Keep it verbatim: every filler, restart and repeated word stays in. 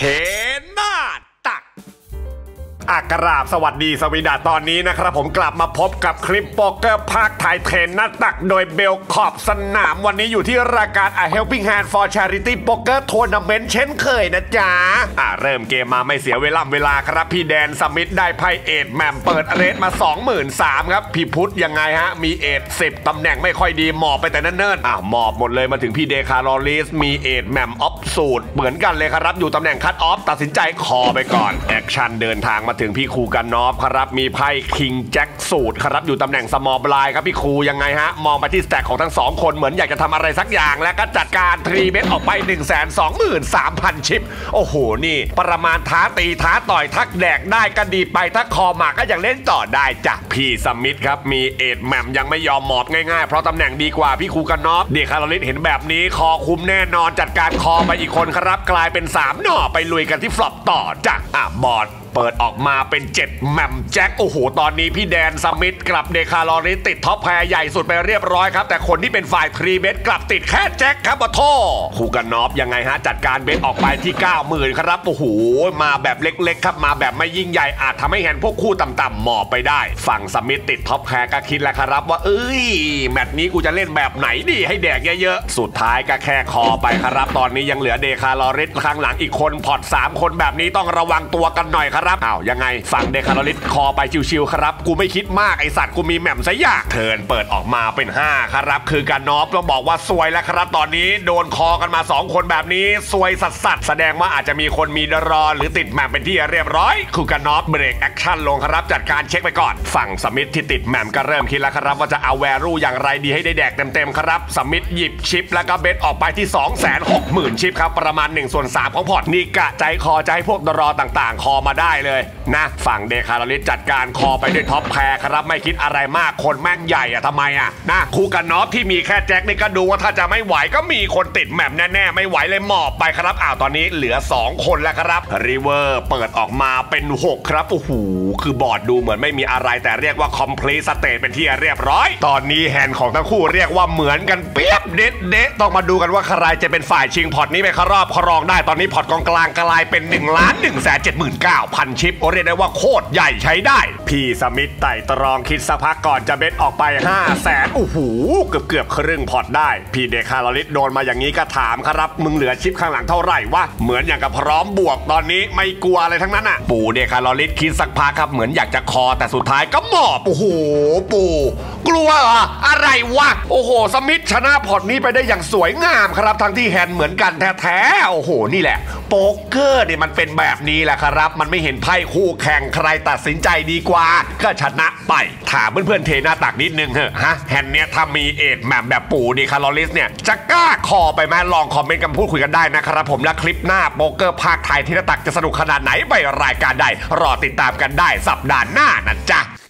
หน้าตักอากราบสวัสดีสวีดาตอนนี้นะครับผมกลับมาพบกับคลิปโป๊กเกอร์ภาคไทยเทรนหน้าตักโดยเบลขอบสนามวันนี้อยู่ที่รายการ A Helping Hand for Charity Poker Tournament เช่นเคยนะจ๊ะอ่ะเริ่มเกมมาไม่เสียเวลาเวลาครับพี่แดนสมิธได้ไพ่เอทแหม่มเปิดเรทมา สองหมื่นสามพัน ครับพี่พุทธยังไงฮะมีเอทสิบตำแหน่งไม่ค่อยดีหมอบไปแต่เนิ่นๆอ่ะหมอบหมดเลยมาถึงพี่เดคาร์ลอริสมีเอทแหม่มออฟสูตรเหมือนกันเลยครับอยู่ตำแหน่งคัตออฟตัดสินใจคอไปก่อนแอคชั่นเดินทางมาถึงพี่คูกันนอฟครับมีไพ่คิงแจ็คสูตรครับอยู่ตำแหน่งสมอลบลายครับพี่ครูยังไงฮะมองไปที่สแต็กของทั้งสองคนเหมือนอยากจะทำอะไรสักอย่างแล้วก็จัดการทรีเบสออกไป หนึ่งแสนสองหมื่นสามพัน ชิปโอ้โหนี่ประมาณท้าตีท้าต่อยทักแดกได้ก็ดีไปถ้าคอหมากก็ยังเล่นต่อได้จ้ะพี่สมิธครับมีเอทแมมยังไม่ยอมหมอบง่ายๆเพราะตำแหน่งดีกว่าพี่ครูกันนอฟเดคาร์ลอริสเห็นแบบนี้คอคุ้มแน่นอนจัดการคอไปอีกคนครับกลายเป็นสามหน่อไปลุยกันที่ฟลอปต่อจ้ะอ่ะบอร์ดเปิดออกมาเป็นเจ็ดแหม่มแจ็คโอ้โหตอนนี้พี่แดนสมิธกลับเดคาร์ลอริสติดท็อปแพรใหญ่สุดไปเรียบร้อยครับแต่คนที่เป็นฝ่ายทรีเบสกลับติดแค่แจ็คครับบอโทคูกันนอฟยังไงฮะจัดการเบสออกไปที่ เก้าหมื่น ครับโอ้โหมาแบบเล็กๆครับมาแบบไม่ยิ่งใหญ่อาจทำให้แฮนด์พวกคู่ต่ำๆหมอบไปได้ฝั่งสมิธติดท็อปแพรก็คิดแล้วครับว่าเอ้ยแมตช์นี้กูจะเล่นแบบไหนดีให้แดกเยอะๆสุดท้ายก็แค่คอไปครับตอนนี้ยังเหลือเดคาร์ลอริสข้างหลังอีกคนพอร์ตสามคนแบบนี้ต้องระวังตัวกันหน่อยครับอ้าวยังไงฝั่งเดคาร์ลอริสคอไปชิวๆครับกูไม่คิดมากไอสัตว์กูมีแหม่มซะยากเทิร์นเปิดออกมาเป็นห้าครับคือการนอฟต้องบอกว่าซวยแล้วครับตอนนี้โดนคอกันมาสองคนแบบนี้ซวยสัสๆแสดงว่าอาจจะมีคนมีดรอหรือติดแหม่มเป็นที่เรียบร้อยคือการนอฟเบรกแอคชั่นลงครับจัดการเช็คไปก่อนฝั่งสมิธที่ติดแหม่มก็เริ่มคิดแล้วครับว่าจะเอาแวรูอย่างไรดีให้ได้แดกเต็มๆครับสมิธหยิบชิปแล้วก็เบสออกไปที่ สองแสนหกหมื่น ชิปครับประมาณหนึ่งส่วนสามของพอร์ตนี่กะใจคอจะให้พวกดรอต่างๆคอมาได้เลยนะฝั่งเดคาร์ลอริสจัดการคอไปด้วยท็อปแพรครับไม่คิดอะไรมากคนแม่งใหญ่อะทำไมอะนะคูกันนอฟที่มีแค่แจ็คนี่ก็ดูว่าถ้าจะไม่ไหวก็มีคนติดแหม่มแน่ๆไม่ไหวเลยหมอบไปครับอ้าวตอนนี้เหลือสองคนแล้วครับริเวอร์เปิดออกมาเป็นหกครับโอ้โหคือบอร์ดดูเหมือนไม่มีอะไรแต่เรียกว่าคอมพลีทสเตทเป็นที่เรียบร้อยตอนนี้แฮนด์ของทั้งคู่เรียกว่าเหมือนกันเปียบเด็ดเด็ดต้องมาดูกันว่าใครจะเป็นฝ่ายชิงพอร์ตนี้ไปเข้ารอบครองได้ตอนนี้พอร์ตกองกลางกลายเป็นหนึ่งล้านหนึ่งแสนเจ็ดหมื่นเก้าพันชิปเรียกได้ว่าโคตรใหญ่ใช้ได้พี่สมิธไต่ตรองคิดสักพักก่อนจะเบ็ดออกไป ห้าแสน โอ้โหเกือบเกือบครึ่งพอร์ตได้พี่เดคาร์ลอริสโดนมาอย่างนี้ก็ถามครับมึงเหลือชิปข้างหลังเท่าไหร่วะเหมือนอย่างกับพร้อมบวกตอนนี้ไม่กลัวอะไรทั้งนั้นอ่ะปู่เดคาร์ลอริสคิดสักพักครับเหมือนอยากจะคอแต่สุดท้ายก็หมอบโอ้โหปู่กลัวเหรออะไรวะโอ้โหสมิธชนะพอร์ตนี้ไปได้อย่างสวยงามครับทั้งที่แฮนด์เหมือนกันแท้ๆโอ้โหนี่แหละโป๊กเกอร์เนี่ยมันเป็นแบบนี้แหละครับมันไม่เห็นไพ่คู่แข่งใครตัดสินใจดีกว่าก็ชนะไปถามเพื่อนๆเทหน้าตักนิดนึงเหอะฮะแฮนด์เนี่ยถ้ามีเอทแหม่มแบบปู่ดีคาร์ลอริสเนี่ยจะกล้าคอไปไหมลองคอมเมนต์กันพูดคุยกันได้นะครับผมและคลิปหน้าโป๊กเกอร์ภาคไทยเทหน้าตักจะสนุกขนาดไหนไปรายการใดรอติดตามกันได้สัปดาห์หน้านะจ๊ะ